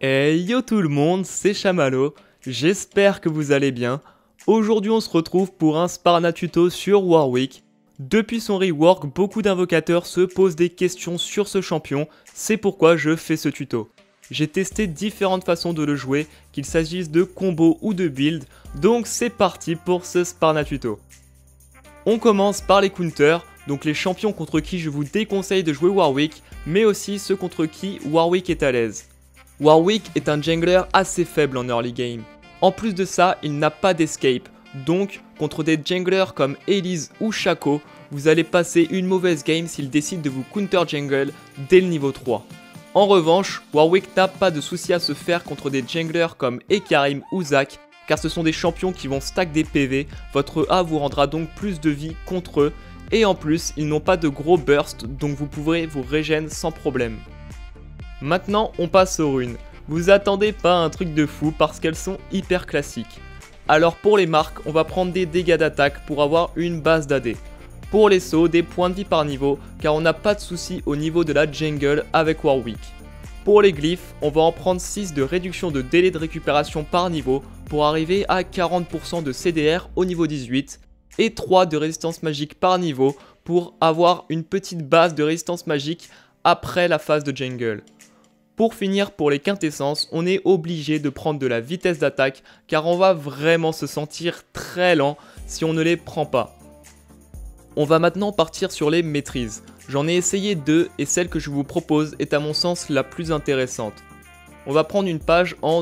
Hey yo tout le monde, c'est Chamallow, j'espère que vous allez bien. Aujourd'hui on se retrouve pour un Sparna tuto sur Warwick. Depuis son rework, beaucoup d'invocateurs se posent des questions sur ce champion, c'est pourquoi je fais ce tuto. J'ai testé différentes façons de le jouer, qu'il s'agisse de combos ou de build, donc c'est parti pour ce Sparna tuto. On commence par les counters, donc les champions contre qui je vous déconseille de jouer Warwick, mais aussi ceux contre qui Warwick est à l'aise. Warwick est un jungler assez faible en early game. En plus de ça, il n'a pas d'escape, donc contre des junglers comme Elise ou Shaco, vous allez passer une mauvaise game s'il décide de vous counter jungle dès le niveau 3. En revanche, Warwick n'a pas de souci à se faire contre des junglers comme Ekarim ou Zac, car ce sont des champions qui vont stack des PV, votre A vous rendra donc plus de vie contre eux, et en plus ils n'ont pas de gros burst, donc vous pourrez vous régénérer sans problème. Maintenant on passe aux runes. Vous attendez pas un truc de fou parce qu'elles sont hyper classiques. Alors pour les marques, on va prendre des dégâts d'attaque pour avoir une base d'AD. Pour les sauts, des points de vie par niveau, car on n'a pas de souci au niveau de la jungle avec Warwick. Pour les glyphes, on va en prendre 6 de réduction de délai de récupération par niveau pour arriver à 40% de CDR au niveau 18 et 3 de résistance magique par niveau pour avoir une petite base de résistance magique après la phase de jungle. Pour finir, pour les quintessences, on est obligé de prendre de la vitesse d'attaque car on va vraiment se sentir très lent si on ne les prend pas. On va maintenant partir sur les maîtrises. J'en ai essayé 2 et celle que je vous propose est à mon sens la plus intéressante. On va prendre une page en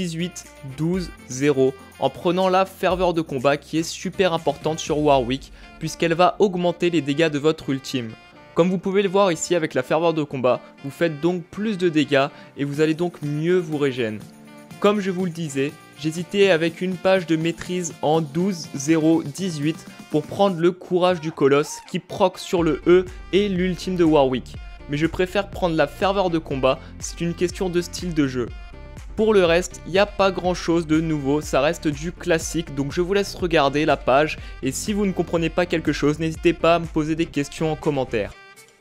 18-12-0 en prenant la ferveur de combat qui est super importante sur Warwick puisqu'elle va augmenter les dégâts de votre ultime. Comme vous pouvez le voir ici avec la ferveur de combat, vous faites donc plus de dégâts et vous allez donc mieux vous régénérer. Comme je vous le disais, j'hésitais avec une page de maîtrise en 12-0-18 pour prendre le courage du colosse qui proc sur le E et l'ultime de Warwick. Mais je préfère prendre la ferveur de combat, c'est une question de style de jeu. Pour le reste, il n'y a pas grand chose de nouveau, ça reste du classique, donc je vous laisse regarder la page et si vous ne comprenez pas quelque chose, n'hésitez pas à me poser des questions en commentaire.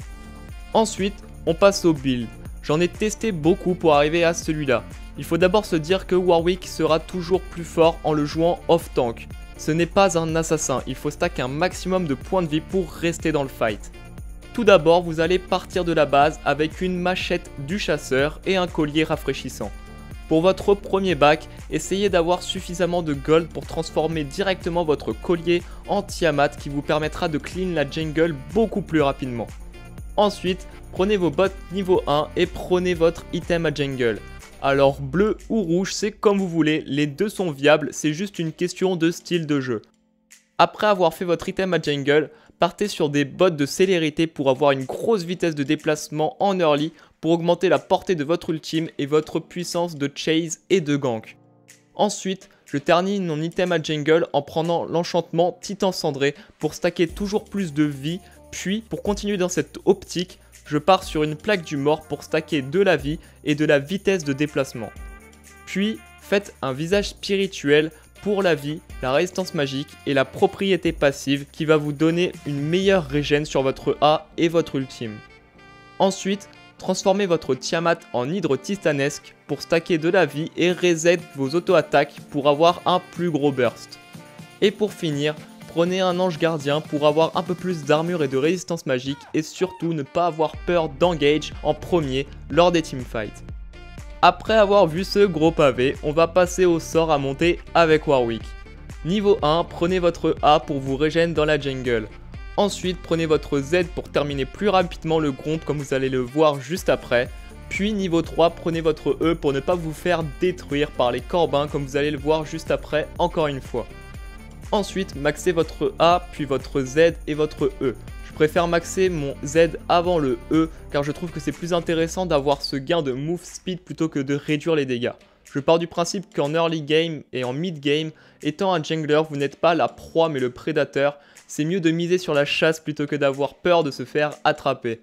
Ensuite, on passe au build. J'en ai testé beaucoup pour arriver à celui-là. Il faut d'abord se dire que Warwick sera toujours plus fort en le jouant off-tank. Ce n'est pas un assassin, il faut stack un maximum de points de vie pour rester dans le fight. Tout d'abord, vous allez partir de la base avec une machette du chasseur et un collier rafraîchissant. Pour votre premier bac, essayez d'avoir suffisamment de gold pour transformer directement votre collier en Tiamat qui vous permettra de clean la jungle beaucoup plus rapidement. Ensuite, prenez vos bots niveau 1 et prenez votre item à jungle. Alors bleu ou rouge, c'est comme vous voulez, les deux sont viables, c'est juste une question de style de jeu. Après avoir fait votre item à jungle, partez sur des bots de célérité pour avoir une grosse vitesse de déplacement en early pour augmenter la portée de votre ultime et votre puissance de chase et de gank. Ensuite, je termine mon item à jungle en prenant l'enchantement Titan Cendré pour stacker toujours plus de vie. Puis, pour continuer dans cette optique, je pars sur une plaque du mort pour stacker de la vie et de la vitesse de déplacement. Puis, faites un visage spirituel pour la vie, la résistance magique et la propriété passive qui va vous donner une meilleure régène sur votre A et votre ultime. Ensuite, transformez votre Tiamat en hydre titanesque pour stacker de la vie et reset vos auto-attaques pour avoir un plus gros burst. Et pour finir, prenez un ange gardien pour avoir un peu plus d'armure et de résistance magique et surtout ne pas avoir peur d'engage en premier lors des teamfights. Après avoir vu ce gros pavé, on va passer au sort à monter avec Warwick. Niveau 1, prenez votre A pour vous régénérer dans la jungle. Ensuite, prenez votre Z pour terminer plus rapidement le gromp comme vous allez le voir juste après. Puis niveau 3, prenez votre E pour ne pas vous faire détruire par les corbins comme vous allez le voir juste après encore une fois. Ensuite, maxez votre A, puis votre Z et votre E. Je préfère maxer mon Z avant le E car je trouve que c'est plus intéressant d'avoir ce gain de move speed plutôt que de réduire les dégâts. Je pars du principe qu'en early game et en mid game, étant un jungler, vous n'êtes pas la proie mais le prédateur. C'est mieux de miser sur la chasse plutôt que d'avoir peur de se faire attraper.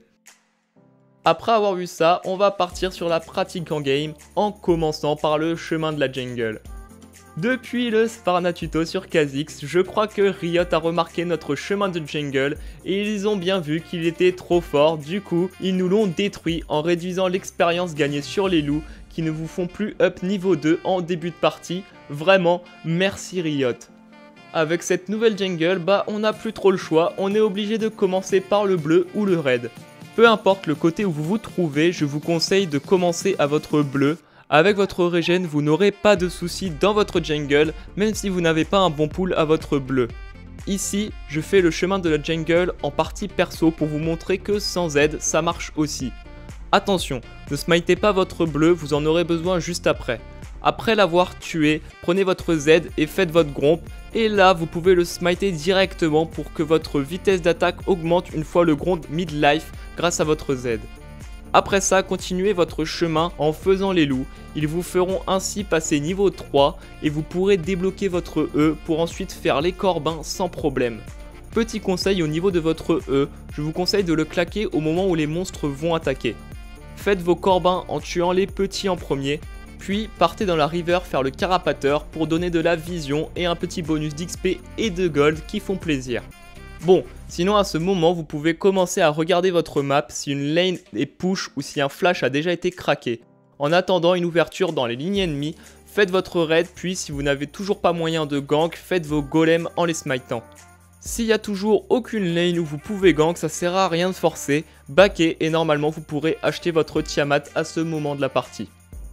Après avoir vu ça, on va partir sur la pratique en game en commençant par le chemin de la jungle. Depuis le Sparna tuto sur Kha'Zix, je crois que Riot a remarqué notre chemin de jungle et ils ont bien vu qu'il était trop fort, du coup ils nous l'ont détruit en réduisant l'expérience gagnée sur les loups qui ne vous font plus up niveau 2 en début de partie. Vraiment, merci Riot. Avec cette nouvelle jungle, on n'a plus trop le choix, on est obligé de commencer par le bleu ou le red. Peu importe le côté où vous vous trouvez, je vous conseille de commencer à votre bleu. Avec votre régène, vous n'aurez pas de soucis dans votre jungle, même si vous n'avez pas un bon pool à votre bleu. Ici, je fais le chemin de la jungle en partie perso pour vous montrer que sans aide, ça marche aussi. Attention, ne smitez pas votre bleu, vous en aurez besoin juste après. Après l'avoir tué, prenez votre Z et faites votre gromp, et là vous pouvez le smiter directement pour que votre vitesse d'attaque augmente une fois le gromp mid-life grâce à votre Z. Après ça, continuez votre chemin en faisant les loups, ils vous feront ainsi passer niveau 3 et vous pourrez débloquer votre E pour ensuite faire les corbins sans problème. Petit conseil au niveau de votre E, je vous conseille de le claquer au moment où les monstres vont attaquer. Faites vos corbins en tuant les petits en premier, puis partez dans la river faire le carapateur pour donner de la vision et un petit bonus d'XP et de gold qui font plaisir. Bon, sinon à ce moment vous pouvez commencer à regarder votre map si une lane est push ou si un flash a déjà été craqué. En attendant une ouverture dans les lignes ennemies, faites votre raid puis si vous n'avez toujours pas moyen de gank, faites vos golems en les smitant. S'il n'y a toujours aucune lane où vous pouvez gank, ça sert à rien de forcer, backez et normalement vous pourrez acheter votre Tiamat à ce moment de la partie.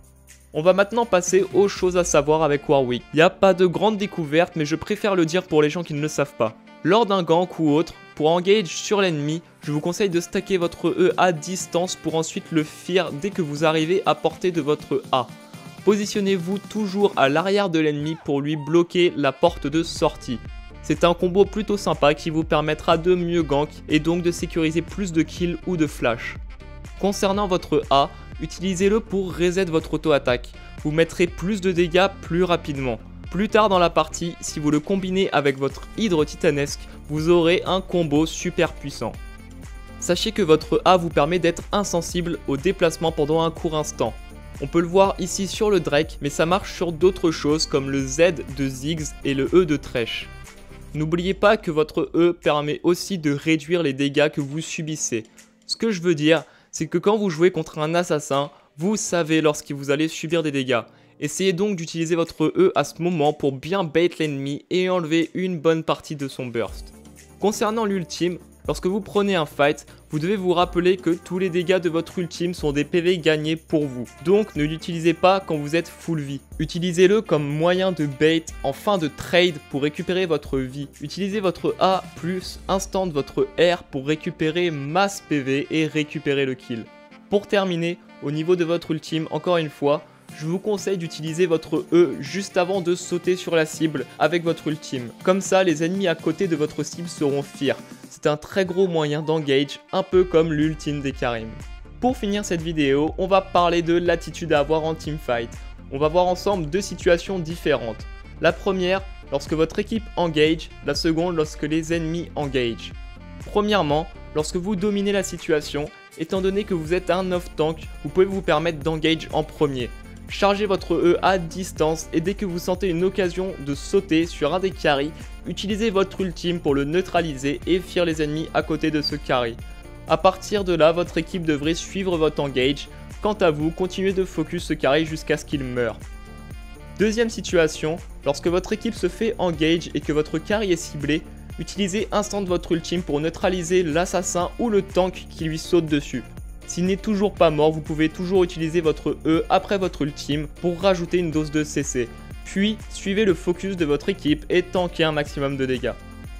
On va maintenant passer aux choses à savoir avec Warwick. Il n'y a pas de grande découverte mais je préfère le dire pour les gens qui ne le savent pas. Lors d'un gank ou autre, pour engage sur l'ennemi, je vous conseille de stacker votre E à distance pour ensuite le fear dès que vous arrivez à portée de votre A. Positionnez-vous toujours à l'arrière de l'ennemi pour lui bloquer la porte de sortie. C'est un combo plutôt sympa qui vous permettra de mieux gank et donc de sécuriser plus de kills ou de flash. Concernant votre A, utilisez-le pour reset votre auto-attaque. Vous mettrez plus de dégâts plus rapidement. Plus tard dans la partie, si vous le combinez avec votre hydre titanesque, vous aurez un combo super puissant. Sachez que votre A vous permet d'être insensible au déplacement pendant un court instant. On peut le voir ici sur le Drake, mais ça marche sur d'autres choses comme le Z de Ziggs et le E de Thresh. N'oubliez pas que votre E permet aussi de réduire les dégâts que vous subissez. Ce que je veux dire, c'est que quand vous jouez contre un assassin, vous savez lorsque vous allez subir des dégâts. Essayez donc d'utiliser votre E à ce moment pour bien bait l'ennemi et enlever une bonne partie de son burst. Concernant l'ultime, lorsque vous prenez un fight, vous devez vous rappeler que tous les dégâts de votre ultime sont des PV gagnés pour vous. Donc ne l'utilisez pas quand vous êtes full vie. Utilisez-le comme moyen de bait en fin de trade pour récupérer votre vie. Utilisez votre A plus instant de votre R pour récupérer masse PV et récupérer le kill. Pour terminer, au niveau de votre ultime, encore une fois, je vous conseille d'utiliser votre E juste avant de sauter sur la cible avec votre ultime. Comme ça, les ennemis à côté de votre cible seront fear. C'est un très gros moyen d'engage, un peu comme l'ultime des Karim. Pour finir cette vidéo, on va parler de l'attitude à avoir en teamfight. On va voir ensemble deux situations différentes. La première, lorsque votre équipe engage, la seconde, lorsque les ennemis engage. Premièrement, lorsque vous dominez la situation, étant donné que vous êtes un off-tank, vous pouvez vous permettre d'engage en premier. Chargez votre E à distance et dès que vous sentez une occasion de sauter sur un des carries, utilisez votre ultime pour le neutraliser et fear les ennemis à côté de ce carry. A partir de là, votre équipe devrait suivre votre engage. Quant à vous, continuez de focus ce carry jusqu'à ce qu'il meure. Deuxième situation, lorsque votre équipe se fait engage et que votre carry est ciblé, utilisez instant votre ultime pour neutraliser l'assassin ou le tank qui lui saute dessus. S'il n'est toujours pas mort, vous pouvez toujours utiliser votre E après votre ultime pour rajouter une dose de CC. Puis, suivez le focus de votre équipe et tankez un maximum de dégâts.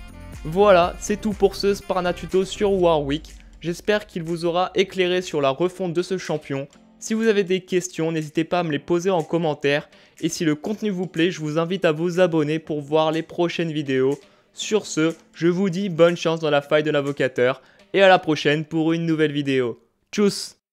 Voilà, c'est tout pour ce Sparna tuto sur Warwick. J'espère qu'il vous aura éclairé sur la refonte de ce champion. Si vous avez des questions, n'hésitez pas à me les poser en commentaire. Et si le contenu vous plaît, je vous invite à vous abonner pour voir les prochaines vidéos. Sur ce, je vous dis bonne chance dans la faille de l'invocateur. Et à la prochaine pour une nouvelle vidéo. Tchuss!